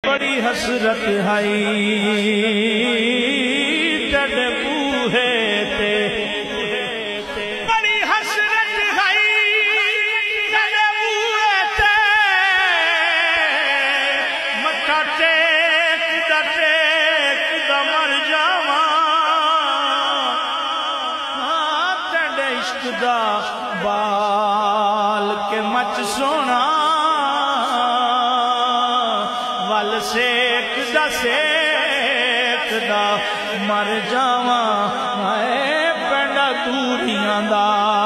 بڑی حسرت ہائی تیرے بوہے تے بڑی حسرت ہائی تیرے بوہے تے متھا ٹیک دا مر جاواں تیرے عشق دا بال کے مچ سونا ول سیک دا مر جاواں اے پینڈا دوریاں دا